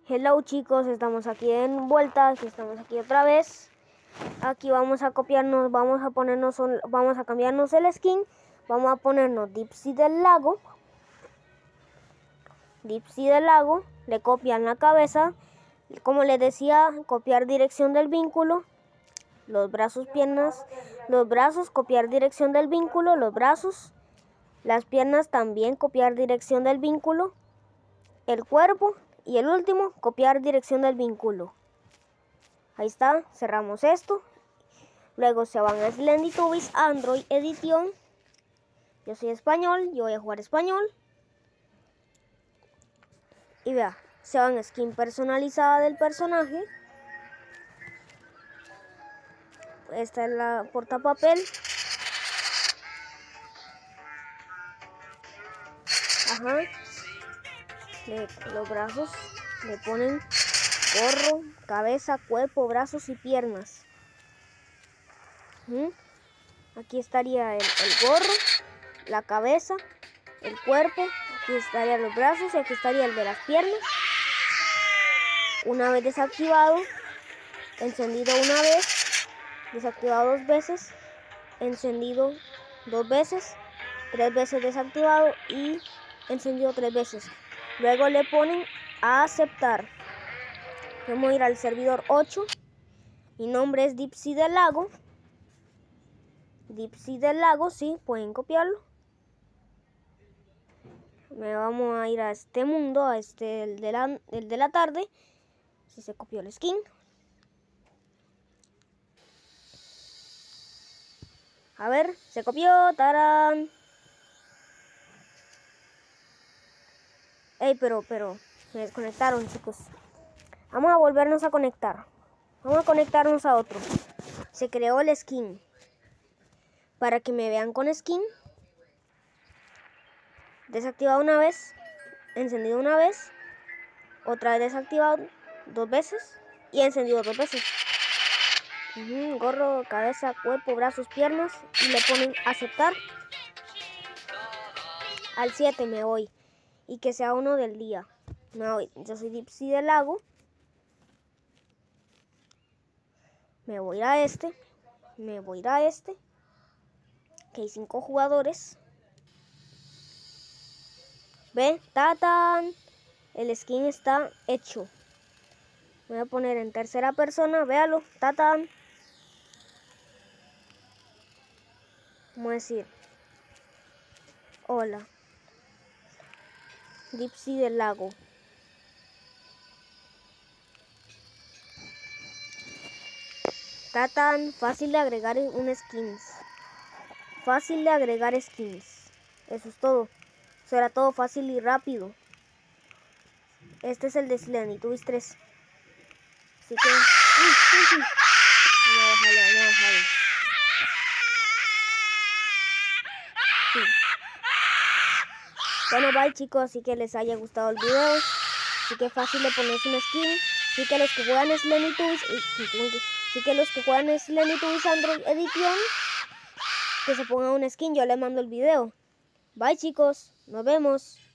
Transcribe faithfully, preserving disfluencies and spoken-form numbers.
Hello chicos, estamos aquí en vuelta, aquí estamos aquí otra vez. Aquí vamos a copiarnos, vamos a ponernos, vamos a cambiarnos el skin. Vamos a ponernos Dipsy del lago. Dipsy del lago, le copian la cabeza. Como les decía, copiar dirección del vínculo. Los brazos, piernas, los brazos, copiar dirección del vínculo, los brazos. Las piernas también copiar dirección del vínculo. El cuerpo. Y el último, copiar dirección del vínculo. Ahí está, cerramos esto. Luego se van a Slendytubbies Android Edition. Yo soy español, yo voy a jugar español. Y vea, se van a skin personalizada del personaje. Esta es la portapapel. Ajá. Le, los brazos le ponen gorro, cabeza, cuerpo, brazos y piernas. ¿Mm? Aquí estaría el, el gorro, la cabeza, el cuerpo, aquí estarían los brazos y aquí estaría el de las piernas. Una vez desactivado, encendido una vez, desactivado dos veces, encendido dos veces, tres veces desactivado y encendido tres veces. Luego le ponen a aceptar. Vamos a ir al servidor ocho. Mi nombre es Dipsy del lago. Dipsy del lago, sí, pueden copiarlo. Me vamos a ir a este mundo, a este, el de la, el de la tarde. Si se copió el skin. A ver, se copió, tarán. Ey, pero, pero, me desconectaron, chicos. Vamos a volvernos a conectar. Vamos a conectarnos a otro. Se creó el skin. Para que me vean con skin. Desactivado una vez. Encendido una vez. Otra vez desactivado dos veces. Y encendido dos veces. Uh-huh, gorro, cabeza, cuerpo, brazos, piernas. Y le ponen aceptar. Al siete me voy. Y que sea uno del día. Me voy. Yo soy Dipsy del lago. Me voy a este. Me voy a este. Que hay cinco jugadores. Ve, tatán. El skin está hecho. Voy a poner en tercera persona. Véalo, tatán. Vamos a decir. Hola. Dipsy del lago. Tatán, fácil de agregar un skins. Fácil de agregar skins. Eso es todo. Eso era todo fácil y rápido. Este es el de Slendytubbies tres. Así que... Uy, uy, uy. Vamos a bajarle, vamos a bajarle. Sí. Bueno, bye chicos, así que les haya gustado el video. Así que fácil de ponerse un skin. Así que los que juegan Slendytubbies, así que los que juegan Slendytubbies Android Edition, que se pongan un skin, yo les mando el video. Bye chicos, nos vemos.